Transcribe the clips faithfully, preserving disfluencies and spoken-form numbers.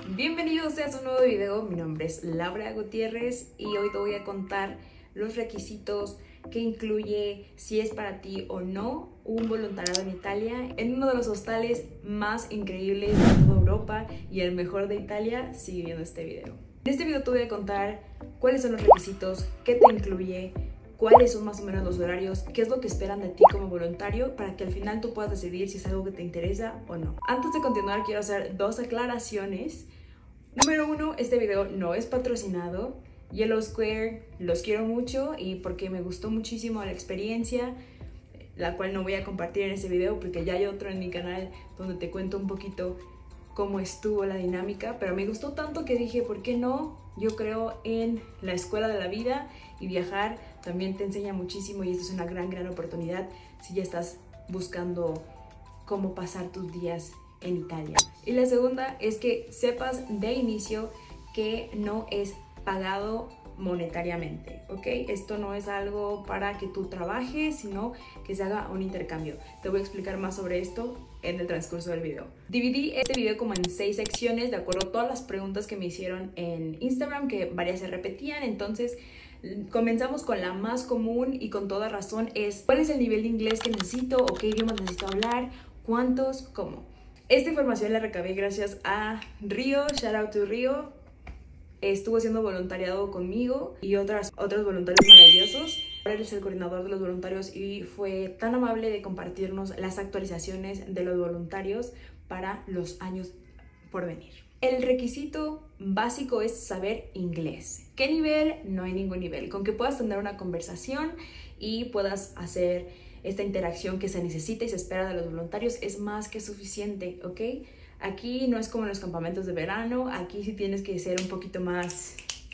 Bienvenidos a un nuevo video. Mi nombre es Laura Gutiérrez y hoy te voy a contar los requisitos que incluye, si es para ti o no, un voluntariado en Italia, en uno de los hostales más increíbles de toda Europa y el mejor de Italia. Sigue viendo este video. En este video te voy a contar cuáles son los requisitos, qué te incluye, cuáles son más o menos los horarios, qué es lo que esperan de ti como voluntario para que al final tú puedas decidir si es algo que te interesa o no. Antes de continuar, quiero hacer dos aclaraciones. Número uno, este video no es patrocinado. Yellow Square, los quiero mucho y porque me gustó muchísimo la experiencia, la cual no voy a compartir en este video porque ya hay otro en mi canal donde te cuento un poquito cómo estuvo la dinámica, pero me gustó tanto que dije, ¿por qué no? Yo creo en la escuela de la vida y viajar también te enseña muchísimo y esto es una gran, gran oportunidad si ya estás buscando cómo pasar tus días en Italia. Y la segunda es que sepas de inicio que no es pagado monetariamente, ¿ok? Esto no es algo para que tú trabajes, sino que se haga un intercambio. Te voy a explicar más sobre esto en el transcurso del video. Dividí este video como en seis secciones de acuerdo a todas las preguntas que me hicieron en Instagram, que varias se repetían. Entonces comenzamos con la más común y con toda razón es: ¿cuál es el nivel de inglés que necesito o qué idiomas necesito hablar? ¿Cuántos? ¿Cómo? Esta información la recabé gracias a Río, shout out to Río. Estuvo haciendo voluntariado conmigo y otras, otros voluntarios maravillosos. Él es el coordinador de los voluntarios y fue tan amable de compartirnos las actualizaciones de los voluntarios para los años por venir. El requisito básico es saber inglés. ¿Qué nivel? No hay ningún nivel. Con que puedas tener una conversación y puedas hacer esta interacción que se necesita y se espera de los voluntarios es más que suficiente, ¿ok? Aquí no es como en los campamentos de verano, aquí sí tienes que ser un poquito más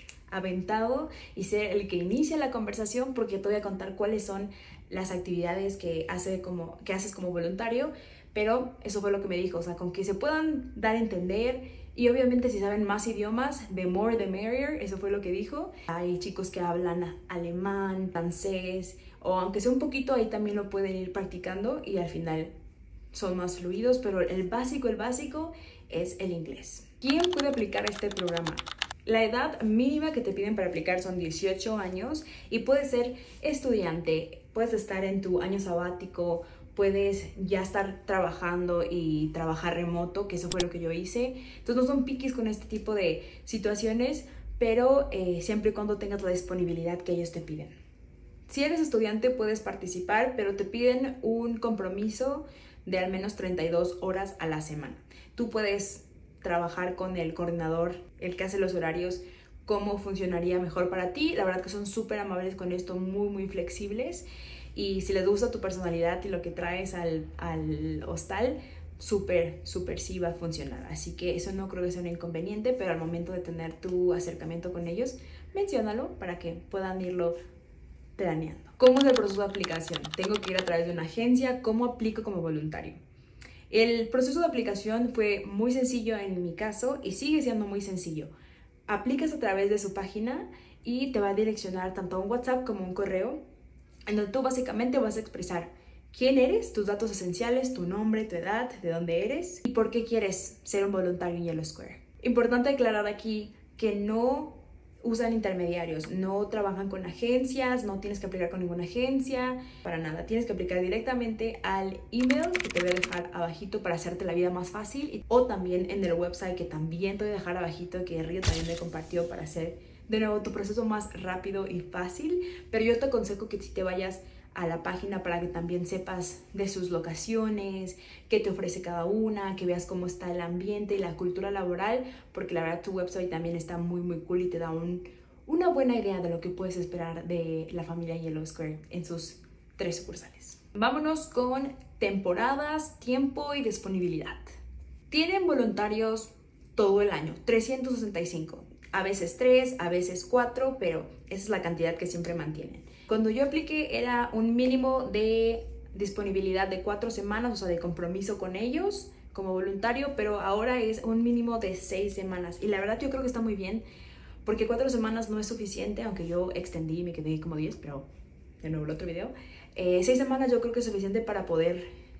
aventado y ser el que inicia la conversación, porque te voy a contar cuáles son las actividades que, hace como, que haces como voluntario, pero eso fue lo que me dijo, o sea, con que se puedan dar a entender y obviamente si saben más idiomas, the more the merrier, eso fue lo que dijo. Hay chicos que hablan alemán, francés, o aunque sea un poquito, ahí también lo pueden ir practicando y al final son más fluidos, pero el básico, el básico es el inglés. ¿Quién puede aplicar este programa? La edad mínima que te piden para aplicar son dieciocho años y puedes ser estudiante, puedes estar en tu año sabático, puedes ya estar trabajando y trabajar remoto, que eso fue lo que yo hice. Entonces no son piquis con este tipo de situaciones, pero eh, siempre y cuando tengas la disponibilidad que ellos te piden. Si eres estudiante puedes participar, pero te piden un compromiso de al menos treinta y dos horas a la semana. Tú puedes trabajar con el coordinador, el que hace los horarios, cómo funcionaría mejor para ti. La verdad que son súper amables con esto, muy muy flexibles. Y si les gusta tu personalidad y lo que traes al, al hostal, súper, súper sí va a funcionar. Así que eso no creo que sea un inconveniente, pero al momento de tener tu acercamiento con ellos, menciónalo para que puedan irlo planeando. ¿Cómo es el proceso de aplicación? Tengo que ir a través de una agencia. ¿Cómo aplico como voluntario? El proceso de aplicación fue muy sencillo en mi caso y sigue siendo muy sencillo. Aplicas a través de su página y te va a direccionar tanto a un WhatsApp como a un correo, en donde tú básicamente vas a expresar quién eres, tus datos esenciales, tu nombre, tu edad, de dónde eres y por qué quieres ser un voluntario en Yellow Square. Importante aclarar aquí que no usan intermediarios, no trabajan con agencias, no tienes que aplicar con ninguna agencia, para nada. Tienes que aplicar directamente al email que te voy a dejar abajito para hacerte la vida más fácil, o también en el website que también te voy a dejar abajito, que Río también me compartió para hacer de nuevo tu proceso más rápido y fácil. Pero yo te aconsejo que si te vayas a la página para que también sepas de sus locaciones, qué te ofrece cada una, que veas cómo está el ambiente y la cultura laboral, porque la verdad tu website también está muy muy cool y te da un, una buena idea de lo que puedes esperar de la familia Yellow Square en sus tres sucursales. Vámonos con temporadas, tiempo y disponibilidad. Tienen voluntarios todo el año, trescientos sesenta y cinco, a veces tres, a veces cuatro, pero esa es la cantidad que siempre mantienen. Cuando yo apliqué era un mínimo de disponibilidad de cuatro semanas, o sea, de compromiso con ellos como voluntario, pero ahora es un mínimo de seis semanas. Y la verdad yo creo que está muy bien, porque cuatro semanas no es suficiente, aunque yo extendí y me quedé como diez, pero de nuevo el otro video. Eh, seis semanas yo creo que es suficiente para poder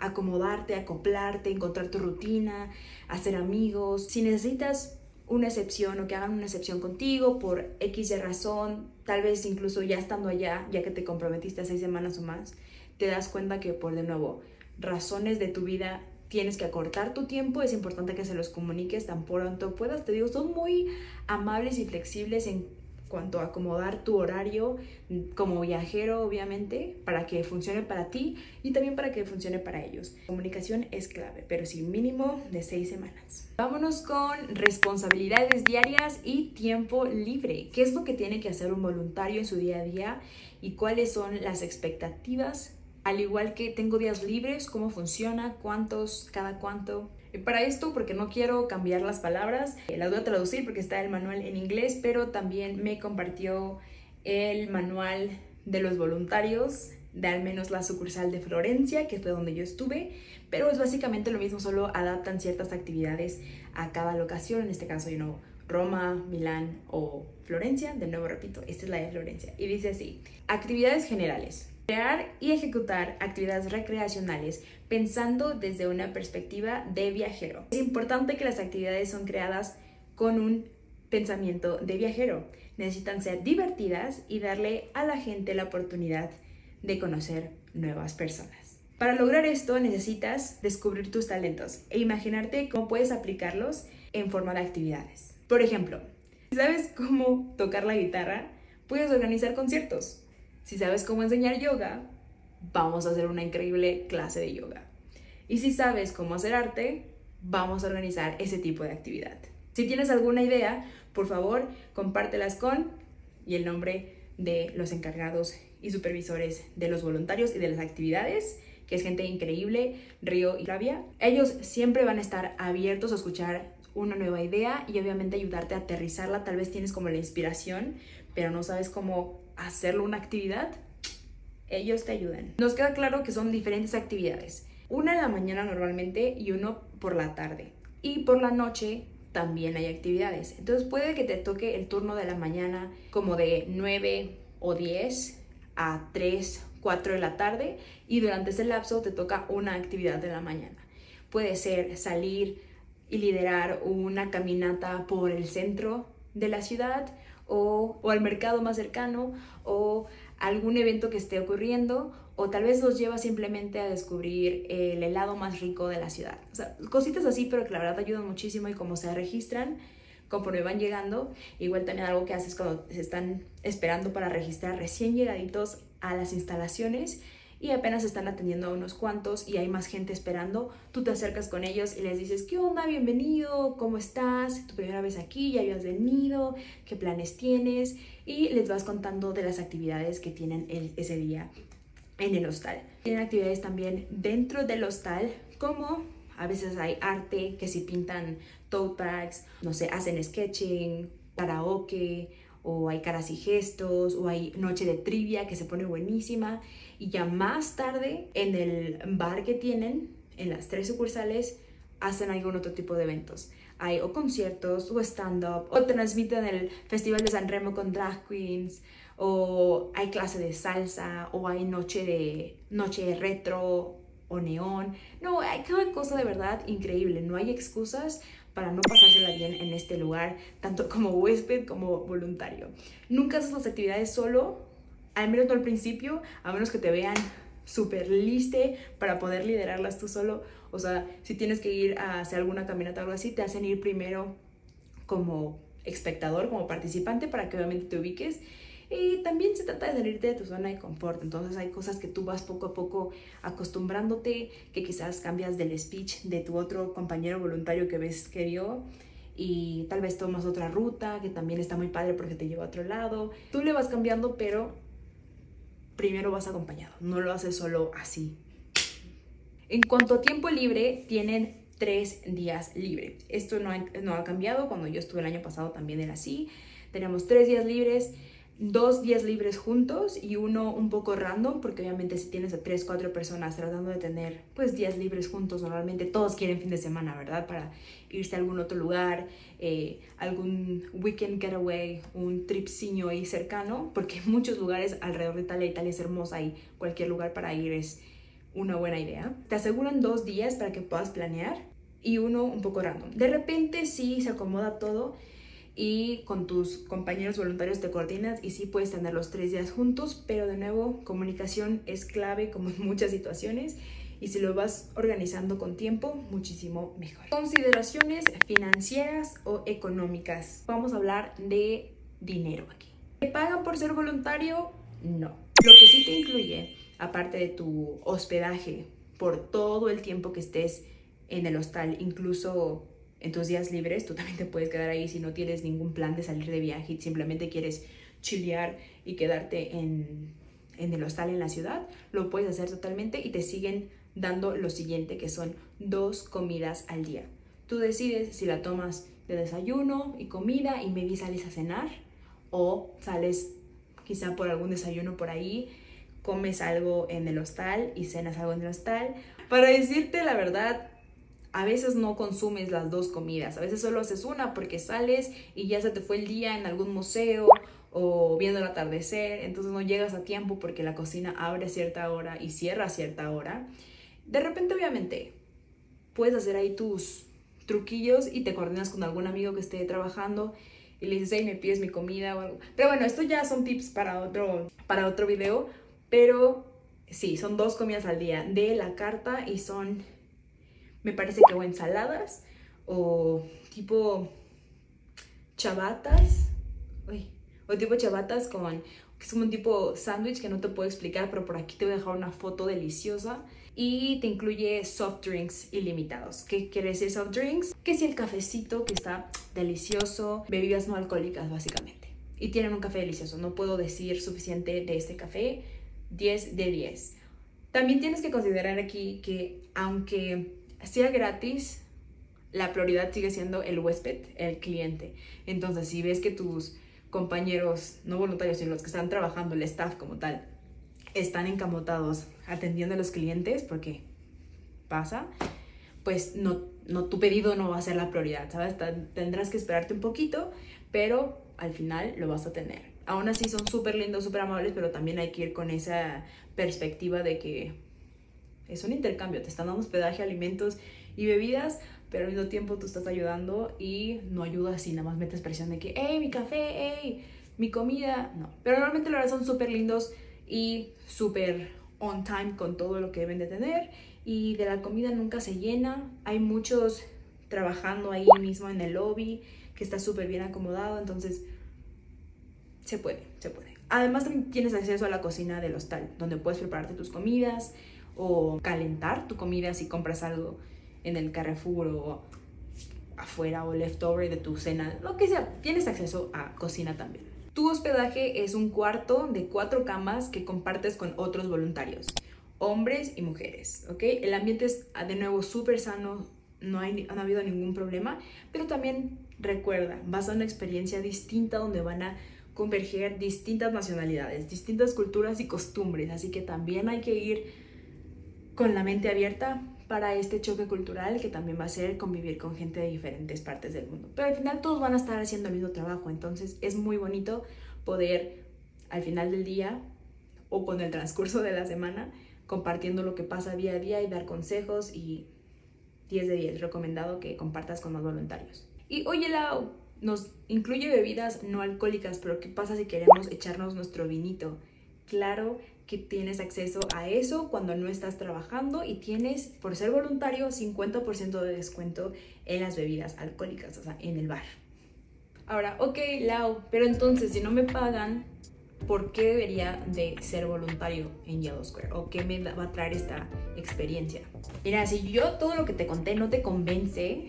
acomodarte, acoplarte, encontrar tu rutina, hacer amigos. Si necesitas una excepción o que hagan una excepción contigo por X y razón, tal vez incluso ya estando allá, ya que te comprometiste a seis semanas o más, te das cuenta que por de nuevo razones de tu vida tienes que acortar tu tiempo, es importante que se los comuniques tan pronto puedas. Te digo, son muy amables y flexibles en cuanto a acomodar tu horario como viajero, obviamente, para que funcione para ti y también para que funcione para ellos. Comunicación es clave, pero sí, mínimo de seis semanas. Vámonos con responsabilidades diarias y tiempo libre. ¿Qué es lo que tiene que hacer un voluntario en su día a día y cuáles son las expectativas? Al igual que tengo días libres, cómo funciona, cuántos, cada cuánto. Para esto, porque no quiero cambiar las palabras, las voy a traducir porque está el manual en inglés, pero también me compartió el manual de los voluntarios de al menos la sucursal de Florencia, que fue donde yo estuve, pero es básicamente lo mismo, solo adaptan ciertas actividades a cada locación, en este caso, you know, Roma, Milán o Florencia. De nuevo repito, esta es la de Florencia y dice así: actividades generales. Crear y ejecutar actividades recreacionales pensando desde una perspectiva de viajero. Es importante que las actividades son creadas con un pensamiento de viajero. Necesitan ser divertidas y darle a la gente la oportunidad de conocer nuevas personas. Para lograr esto necesitas descubrir tus talentos e imaginarte cómo puedes aplicarlos en forma de actividades. Por ejemplo, si sabes cómo tocar la guitarra, puedes organizar conciertos. Si sabes cómo enseñar yoga, vamos a hacer una increíble clase de yoga. Y si sabes cómo hacer arte, vamos a organizar ese tipo de actividad. Si tienes alguna idea, por favor, compártelas con y el nombre de los encargados y supervisores de los voluntarios y de las actividades, que es gente increíble, Río y Flavia. Ellos siempre van a estar abiertos a escuchar una nueva idea y obviamente ayudarte a aterrizarla. Tal vez tienes como la inspiración, pero no sabes cómo hacerlo una actividad. Ellos te ayudan. Nos queda claro que son diferentes actividades. Una en la mañana normalmente y uno por la tarde. Y por la noche también hay actividades. Entonces puede que te toque el turno de la mañana como de nueve o diez a tres, cuatro de la tarde y durante ese lapso te toca una actividad de la mañana. Puede ser salir y liderar una caminata por el centro de la ciudad o, o al mercado más cercano o algún evento que esté ocurriendo, o tal vez los lleva simplemente a descubrir el helado más rico de la ciudad. O sea, cositas así, pero que la verdad ayudan muchísimo y como se registran conforme van llegando. Igual también algo que haces cuando se están esperando para registrar recién llegaditos a las instalaciones y apenas están atendiendo a unos cuantos y hay más gente esperando, tú te acercas con ellos y les dices: ¿qué onda? Bienvenido, ¿cómo estás? ¿Tu primera vez aquí? ¿Ya habías venido? ¿Qué planes tienes? Y les vas contando de las actividades que tienen el, ese día en el hostal. Tienen actividades también dentro del hostal, como a veces hay arte, que si pintan tote bags, no sé, hacen sketching, karaoke, o hay caras y gestos, o hay noche de trivia que se pone buenísima. Y ya más tarde, en el bar que tienen, en las tres sucursales, hacen algún otro tipo de eventos. Hay o conciertos, o stand-up, o transmiten el Festival de San Remo con drag queens, o hay clase de salsa, o hay noche de, noche de retro o neón. No, hay cada cosa de verdad increíble. No hay excusas para no pasársela bien en este lugar, tanto como huésped como voluntario. Nunca haces las actividades solo, al menos no al principio, a menos que te vean súper liste para poder liderarlas tú solo. O sea, si tienes que ir a hacer alguna caminata o algo así, te hacen ir primero como espectador, como participante, para que obviamente te ubiques. Y también se trata de salirte de tu zona de confort. Entonces hay cosas que tú vas poco a poco acostumbrándote, que quizás cambias del speech de tu otro compañero voluntario que ves que dio y tal vez tomas otra ruta que también está muy padre porque te lleva a otro lado. Tú le vas cambiando, pero primero vas acompañado, no lo haces solo así. En cuanto a tiempo libre, tienen tres días libre. Esto no ha, no ha cambiado. Cuando yo estuve el año pasado también era así. Tenemos tres días libres, dos días libres juntos y uno un poco random, porque obviamente si tienes a tres, cuatro personas tratando de tener pues días libres juntos, normalmente todos quieren fin de semana, ¿verdad? Para irse a algún otro lugar, eh, algún weekend getaway, un tripsiño ahí cercano, porque muchos lugares alrededor de Italia, Italia es hermosa y cualquier lugar para ir es una buena idea. Te aseguran dos días para que puedas planear y uno un poco random. De repente sí se acomoda todo y con tus compañeros voluntarios te coordinas y sí puedes tener los tres días juntos, pero de nuevo, comunicación es clave como en muchas situaciones y si lo vas organizando con tiempo, muchísimo mejor. Consideraciones financieras o económicas. Vamos a hablar de dinero aquí. ¿Te pagan por ser voluntario? No. Lo que sí te incluye, aparte de tu hospedaje por todo el tiempo que estés en el hostal, incluso en tus días libres, tú también te puedes quedar ahí si no tienes ningún plan de salir de viaje y simplemente quieres chilear y quedarte en, en el hostal en la ciudad, lo puedes hacer totalmente y te siguen dando lo siguiente, que son dos comidas al día. Tú decides si la tomas de desayuno y comida y maybe sales a cenar o sales quizá por algún desayuno por ahí, comes algo en el hostal y cenas algo en el hostal. Para decirte la verdad, a veces no consumes las dos comidas, a veces solo haces una porque sales y ya se te fue el día en algún museo o viendo el atardecer, entonces no llegas a tiempo porque la cocina abre a cierta hora y cierra a cierta hora. De repente, obviamente, puedes hacer ahí tus truquillos y te coordinas con algún amigo que esté trabajando y le dices, hey, me pides mi comida o algo. Pero bueno, esto ya son tips para otro, para otro video, pero sí, son dos comidas al día de la carta y son, me parece que o ensaladas o tipo chavatas, uy, o tipo chavatas con, que es como un tipo sándwich que no te puedo explicar, pero por aquí te voy a dejar una foto deliciosa. Y te incluye soft drinks ilimitados. ¿Qué quiere decir soft drinks? Que si el cafecito que está delicioso, bebidas no alcohólicas básicamente. Y tienen un café delicioso, no puedo decir suficiente de este café, diez de diez. También tienes que considerar aquí que aunque sea gratis, la prioridad sigue siendo el huésped, el cliente. Entonces si ves que tus compañeros no voluntarios, sino los que están trabajando, el staff como tal, están encamotados atendiendo a los clientes, porque pasa, pues no, no, tu pedido no va a ser la prioridad, ¿sabes? Tendrás que esperarte un poquito, pero al final lo vas a tener. Aún así son súper lindos, súper amables, pero también hay que ir con esa perspectiva de que es un intercambio, te están dando hospedaje, alimentos y bebidas, pero al mismo tiempo tú estás ayudando y no ayudas si nada más metes presión de que, hey, mi café, hey, mi comida, no. Pero normalmente la verdad son súper lindos y súper on time con todo lo que deben de tener y de la comida nunca se llena. Hay muchos trabajando ahí mismo en el lobby que está súper bien acomodado, entonces se puede, se puede. Además también tienes acceso a la cocina del hostal donde puedes prepararte tus comidas o calentar tu comida si compras algo en el Carrefour o afuera o leftover de tu cena, lo que sea, tienes acceso a cocina también. Tu hospedaje es un cuarto de cuatro camas que compartes con otros voluntarios, hombres y mujeres, ¿ok? El ambiente es, de nuevo, súper sano, no, hay, no ha habido ningún problema, pero también recuerda, vas a una experiencia distinta donde van a converger distintas nacionalidades, distintas culturas y costumbres, así que también hay que ir con la mente abierta para este choque cultural que también va a ser convivir con gente de diferentes partes del mundo. Pero al final todos van a estar haciendo el mismo trabajo, entonces es muy bonito poder al final del día o con el transcurso de la semana compartiendo lo que pasa día a día y dar consejos y diez de diez, recomendado que compartas con más voluntarios. Y oye, Lau, nos incluye bebidas no alcohólicas, pero ¿qué pasa si queremos echarnos nuestro vinito? Claro que tienes acceso a eso cuando no estás trabajando y tienes, por ser voluntario, cincuenta por ciento de descuento en las bebidas alcohólicas, o sea, en el bar. Ahora, ok, Lau, pero entonces si no me pagan, ¿por qué debería de ser voluntario en Yellow Square? ¿O qué me va a traer esta experiencia? Mira, si yo todo lo que te conté no te convence,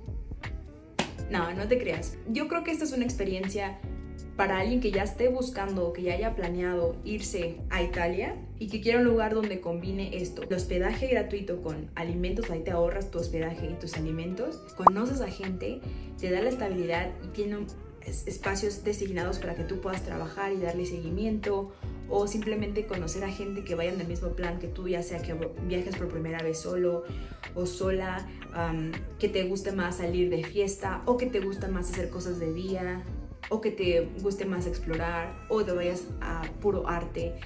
no, no te creas. Yo creo que esta es una experiencia para alguien que ya esté buscando o que ya haya planeado irse a Italia y que quiera un lugar donde combine esto, el hospedaje gratuito con alimentos, ahí te ahorras tu hospedaje y tus alimentos, conoces a gente, te da la estabilidad y tiene espacios designados para que tú puedas trabajar y darle seguimiento o simplemente conocer a gente que vaya en el mismo plan que tú, ya sea que viajes por primera vez solo o sola, um, que te guste más salir de fiesta o que te gusta más hacer cosas de día, o que te guste más explorar o te vayas a puro arte,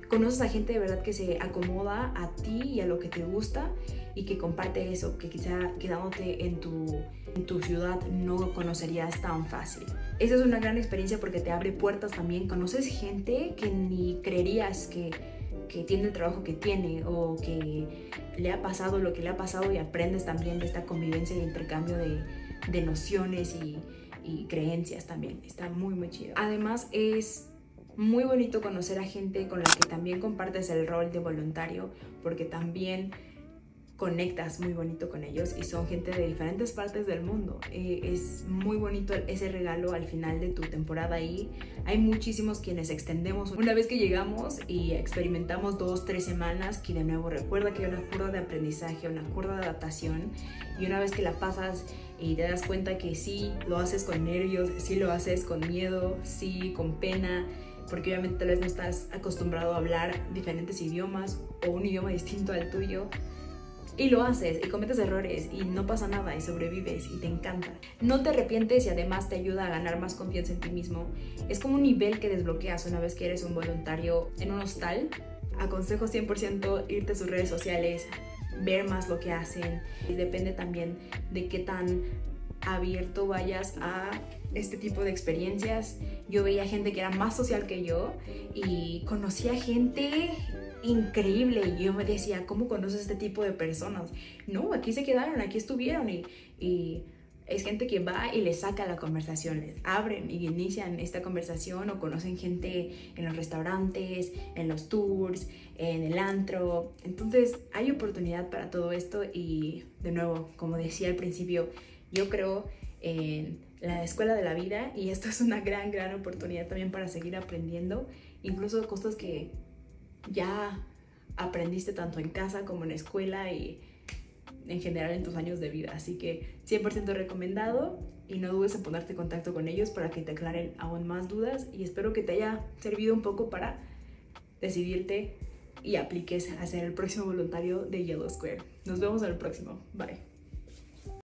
conoces a gente de verdad que se acomoda a ti y a lo que te gusta y que comparte eso, que quizá quedándote en tu, en tu ciudad no conocerías tan fácil. Esa es una gran experiencia porque te abre puertas también. Conoces gente que ni creerías que, que tiene el trabajo que tiene o que le ha pasado lo que le ha pasado, y aprendes también de esta convivencia y de intercambio de, de nociones y, y creencias también. Está muy muy chido. Además es muy bonito conocer a gente con la que también compartes el rol de voluntario, porque también conectas muy bonito con ellos y son gente de diferentes partes del mundo. Eh, es muy bonito ese regalo al final de tu temporada ahí. Hay muchísimos quienes extendemos una vez que llegamos y experimentamos dos, tres semanas, que de nuevo recuerda que hay una curva de aprendizaje, una curva de adaptación, y una vez que la pasas y te das cuenta que sí lo haces con nervios, sí lo haces con miedo, sí con pena, porque obviamente tal vez no estás acostumbrado a hablar diferentes idiomas o un idioma distinto al tuyo, y lo haces y cometes errores y no pasa nada y sobrevives y te encanta. No te arrepientes y además te ayuda a ganar más confianza en ti mismo. Es como un nivel que desbloqueas una vez que eres un voluntario en un hostal. Aconsejo cien por ciento irte a sus redes sociales, ver más lo que hacen. Y depende también de qué tan abierto vayas a este tipo de experiencias. Yo veía gente que era más social que yo y conocía gente increíble y yo me decía, ¿cómo conoces este tipo de personas? No, aquí se quedaron, aquí estuvieron, y, y es gente que va y les saca la conversación, les abren y inician esta conversación, o conocen gente en los restaurantes, en los tours, en el antro. Entonces hay oportunidad para todo esto y de nuevo, como decía al principio, yo creo en la escuela de la vida y esto es una gran, gran oportunidad también para seguir aprendiendo, incluso cosas que ya aprendiste tanto en casa como en escuela y en general en tus años de vida. Así que cien por ciento recomendado, y no dudes en ponerte en contacto con ellos para que te aclaren aún más dudas, y espero que te haya servido un poco para decidirte y apliques a ser el próximo voluntario de Yellow Square. Nos vemos en el próximo. Bye.